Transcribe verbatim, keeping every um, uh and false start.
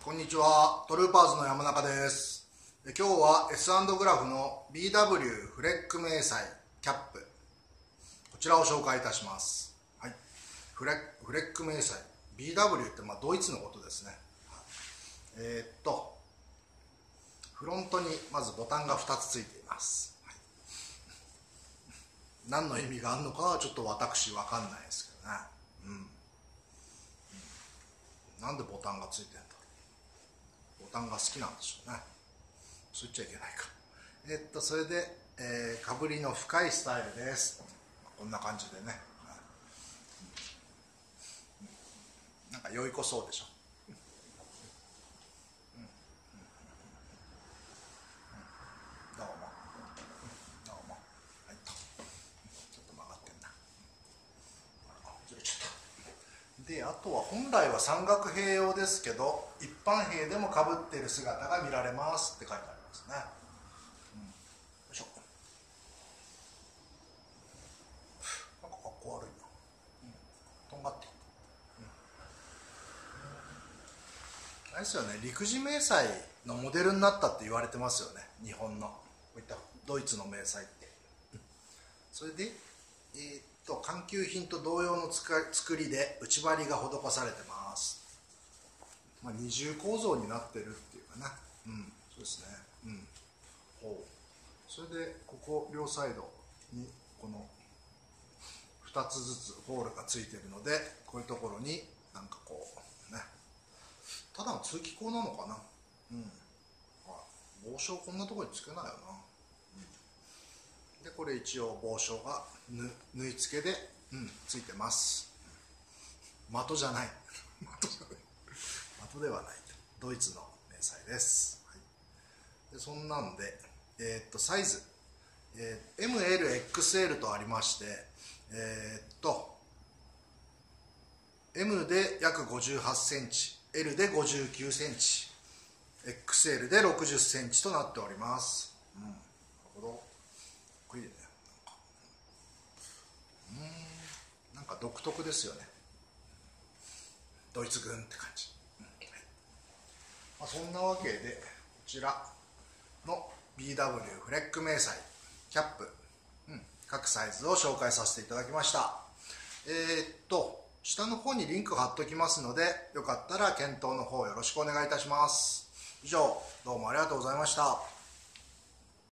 こんにちは、トルーパーズの山中です。今日は エスアンド グラフの ビーダブリュー フレック迷彩キャップ、こちらを紹介いたします。はい、フレフレック迷彩 ビーダブリュー ってまあドイツのことですね。えー、っとフロントにまずボタンがふたつついています。はい、何の意味があるのかはちょっと私分かんないですけどね。うん、うん、なんでボタンがついてるんだろう。ボタンが好きなんでしょうね。そう言っちゃいけないか。えっとそれで、えー、かぶりの深いスタイルです。こんな感じでね、なんか良い子そうでしょ。どうもどうも。はいと、ちょっと曲がってんな。ずれちゃった。で、あとは本来は山岳兵用ですけど、一般兵でもかぶっている姿が見られますって書いてありますね。うん、よいしょ。なんかかっこ悪いな。うん、とんがっている。うん、あれですよね、陸自迷彩のモデルになったって言われてますよね、日本のこういったドイツの迷彩って。うん、それで、えー、っと環球品と同様のつか作りで内張りが施されてます。まあ、二重構造になってるっていうかな。うん、そうですね。うん、ほう。それでここ両サイドにこのふたつずつホールがついてるので、こういうところになんかこうね、ただの通気口なのかな。うん、帽子をこんなところにつけないよな。うん、でこれ一応帽子がぬ縫い付けで、うん、ついてます。的じゃない的じゃない的ではない。ドイツの迷彩です。はい、でそんなんで、えー、っとサイズ、えー、エムエルエックスエル とありまして、えー、っと M で約ごじゅうはちセンチ、 L でごじゅうきゅうセンチ、 エックスエル でろくじゅっセンチとなっております。うん、なるほど。これね、なんかうんなんか独特ですよね、ドイツ軍って感じ。うん、まあ、そんなわけでこちらの ビーダブリュー フレック迷彩キャップ、うん、各サイズを紹介させていただきました。えー、っと下の方にリンク貼っておきますので、よかったら検討の方よろしくお願いいたします。以上、どうもありがとうございました。